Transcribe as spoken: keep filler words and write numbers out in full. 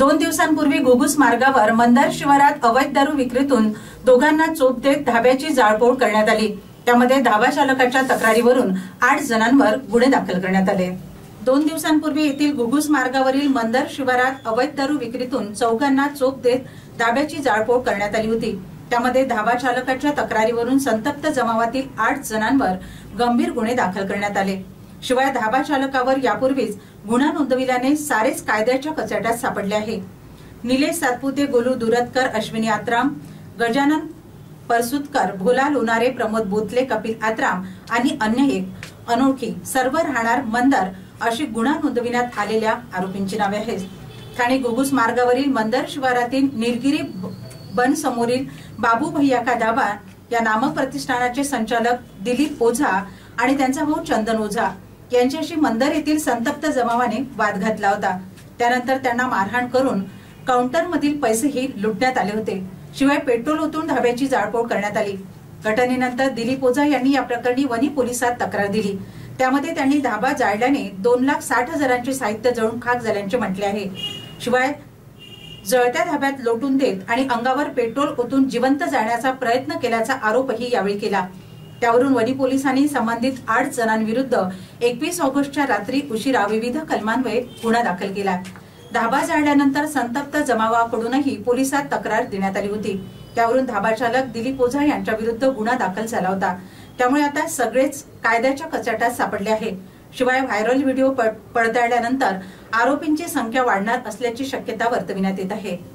दोन दिवसांपूर्वी घुगुस मार्गावर मंदार शिवारात अवैध दारू विक्रीतून दोघांना चोप देत धाब्याची जाळपोळ करण्यात आली। त्यामध्ये धाबा चालकाच्या तक्रारीवरून आठ जणांवर गुन्हे दाखल करण्यात आले। दोन दिवसांपूर्वी येथील घुगुस मार्गावरील मंदार शिवारात अवैध दारू विक्रीतून चौघांना चोप देत धाब्याची जाळपोळ करण्यात आली होती। त्यामध्ये धाबा चालकाच्या तक्रारीवरून संतप्त जमावातील आठ जणांवर गंभीर गुन्हे दाखल करण्यात आले। शिवाय धाबा चालकावर यापूर्वीच गुन्हा नोंदविल्याने सारेच कायद्याच्या कचाट्यात सापडले आहे। निलेश सातपुते, गोलू दुरतकर, अश्विनी आत्राम, गजानन परसुतकर, भोला लोणारे, प्रमोद बोतले, कपिल आत्राम आणि अन्य एक अनोळखी सर्व राहणार मंदार अशी गुन्हा नोंदविण्यात आलेल्या आरोपींची नावे आहेत। ठाणे घुगुस मार्गावरील मंदार शिवारातील निलगिरी बन समोरील बाबू भैया का धाबा या नामप्रतिष्ठानाचे संचालक दिलीप ओझा आणि त्यांचा भाऊ चंदन ओझा यांच्याशी मंदार येथील संतप्त जमावाने वाद घातला होता। त्यानंतर त्यांना मारहाण करून काउंटरमधील पैसेही लुटण्यात आले होते। शिवाय पेट्रोल ओतून धाब्याची जाळपोळ करण्यात आली। घटनेनंतर दिलीप ओझा यांनी या प्रकरणी वनी पोलिसात तक्रार दिली। त्यामध्ये त्यांनी धाबा जाळल्याने दोन लाख साठ हजारांचे साहित्य जळून खाक झाल्याचे म्हटले आहे। शिवाय जळत्या धाब्यात लोटून देत आणि अंगावर पेट्रोल ओतून जिवंत जाळण्याचा प्रयत्न केल्याचा आरोपही यावेळी केला। त्यावरून वनी पोलिसांनी संबंधित आठ जणांविरुद्ध एकवीस ऑगस्टच्या रात्री उशिरा विविध कलमान्वये गुन्हा दाखल केला। धाबा जाळल्यानंतर संतप्त जमावाकडूनही पोलिसात तक्रार देण्यात आली होती। त्यावरून धाबा चालक दिलीप ओझा यांच्या विरुद्ध गुन्हा दाखल झाला होता। त्यामुळे आता सगळेच कायद्याच्या कचाट्यात सापडले आहे। शिवाय व्हायरल व्हिडिओ पडताळल्यानंतर आरोपींची संख्या वाढणार असल्याची शक्यता वर्तविण्यात येत आहे।